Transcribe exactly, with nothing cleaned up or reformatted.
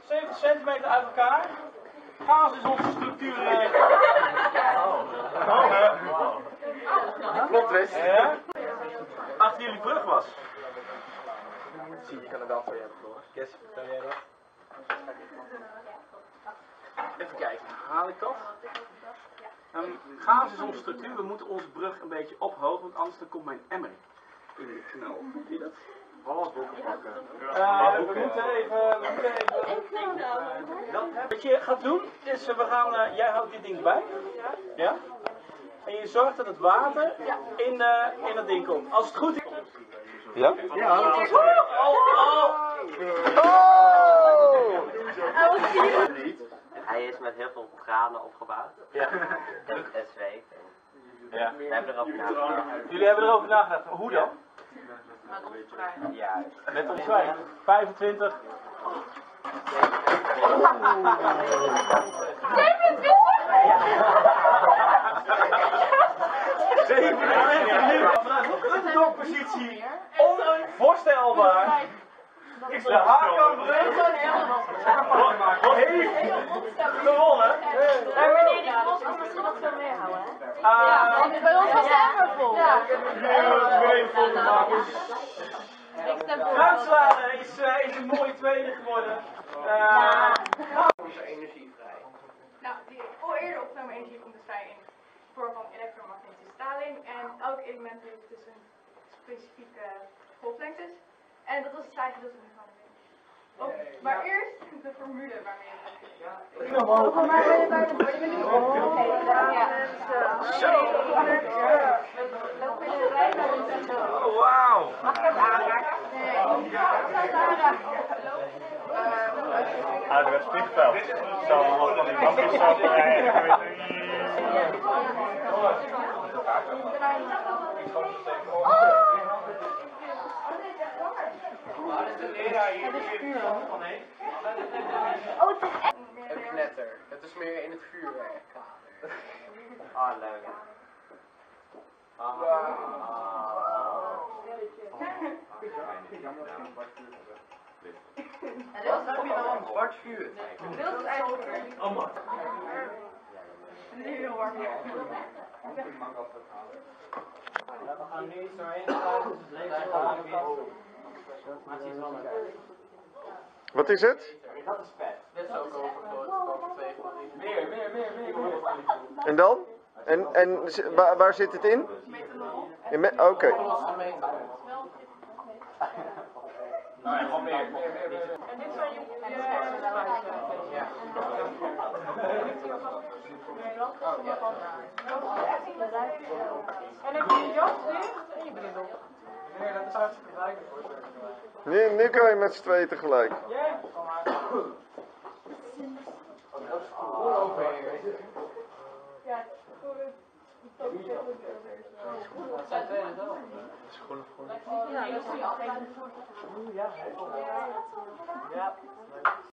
zeventig centimeter uit elkaar. Gaas is onze structuur. Uh... Oh. Klopt, Wes. Ja. Achter jullie brug was. Zie je, kan er wel twee hebben verloren. Kes, vertel jij dat? Even kijken, haal ik dat? Um, gaas is onze structuur, we moeten onze brug een beetje ophogen, want anders dan komt mijn emmer in de knal. Zie je dat? Alles boeken pakken. Uh, we moeten even... We moeten even uh, wat je gaat doen, is uh, we gaan... Uh, jij houdt dit ding bij. Ja? En je zorgt dat het water in, uh, in dat ding komt. Als het goed is... Ja? Ja, dat was goed. Oh, oh! Oh! Hij is met heel veel tranen opgebouwd. Ja. En zweet. Ja. We hebben erover nagedacht. Jullie hebben erover nagedacht. Hoe dan? Met omschrijven. Juist. Met omschrijven. vijfentwintig. zevenentwintig nu. Vanuit de underdog-positie. Onvoorstelbaar. Is de haarkambrug heeft gewonnen. Maar meneer, die kost ons misschien nog veel meer houden, hè? Ja, want bij ons was het helemaal vol. Ja. Kruidsladen is, uh, is een mooie tweede geworden. Uh, Onze energie vrij. Nou, die al eerder opgenomen energie komt dus vrij in de vorm van elektromagnetische straling. En elk element heeft dus een specifieke golflengtes. En dat is het cijfer dat we nu gaan doen. Oh, maar eerst de formule waarmee je het doet. Zo! Oh, wauw! Mag ik even aanraken? Nee. Ouderwets vliegveld. Zo, wat van die lampjes zo. Een knetter. Het is meer in het vuurwerk. Ah, leuk. Wow. Heb je wel een zwart vuur? Dit is eigenlijk... Oh man. Nu heel warm. We gaan nu iets doorheen sluiten, dus het leeft gewoon weer. Maar het is wel leuk. Wat is het? Dat is vet. Dit is ook over twee van die. Meer, meer, meer, meer. meer. En dan? En, en z- waar, waar zit het in? in me- Oké. Okay. Losse meter. Nou ja, gewoon meer, meer, meer, meer. En dit zijn je... Ja. En heb je je jas dicht en je bril op. Nee, dat is hartstikke belangrijk voor. Nu, nu kan je met z'n tweeën tegelijk. Ja. Ja, voor het... Dat zijn twee zelf. Schoenen voor. Ja, dat zie je altijd. Ja. Ja.